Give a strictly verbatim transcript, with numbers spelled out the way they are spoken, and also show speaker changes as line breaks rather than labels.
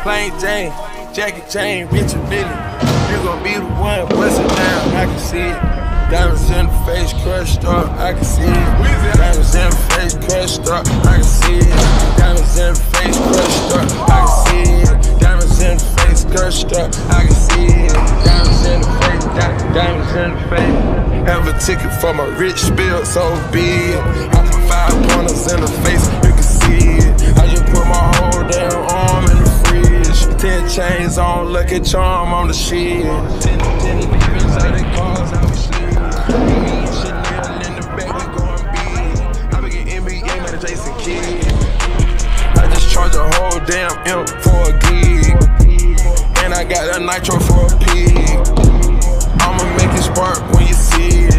Plain Jane, Jackie Chain, Richard Billy. You gon' be the one bustin' down, I can see it. Diamonds in the face, crushed up, I can see it. Diamonds in the face, crushed up, I can see it. Diamonds in the face, crushed up, I can see it. Diamonds in the face, crushed up, I can see it. Diamonds in the face, di diamonds in the face. Have a ticket for my rich spill, so be it. I put five pointers in the face, you can see it. I just put my whole damn arm in the fridge. Ten chains on, Lucky Charm on the shit. Ten, ten demons out of cars, I was sleeping. Me and Chanel in the back, we going big. I be getting N B A, man, Jason Kidd. I just charge a whole damn M for a gig. And I got a nitro for a pig. I'ma make it spark when you see it.